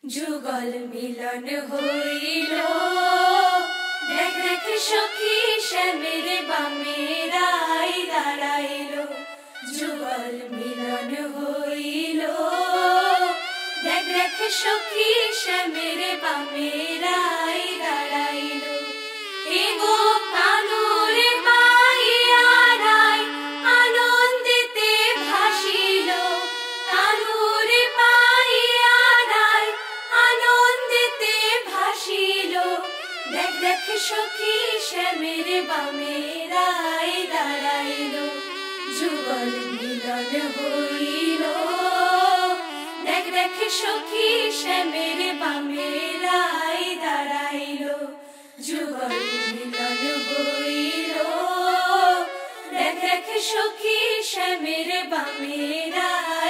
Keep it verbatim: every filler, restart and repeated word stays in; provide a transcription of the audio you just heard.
যুগল মিলন হইল, দেখ দেখ সখী শ্যামের বামে রাই দাঁড়াইল। যুগল মিলন হইল, দেখ দেখ সখী শ্যামের বামে রাই দাঁড়াইল। এগো কানুরে পাইয়া রাই আনন্দিতে ভাসিল, কানুরে পাইয়া রাই আনন্দিতে ভাসিল। দেখ দেখ সখী শ্যামের বামে রাই দাঁড়াইল। যুগল মিলন হইল, দেখ দেখ সখী শ্যামের বামে রাই দাঁড়াইল। যুগল মিলন হইল, দেখ দেখ সখী শ্যামের বামে রাই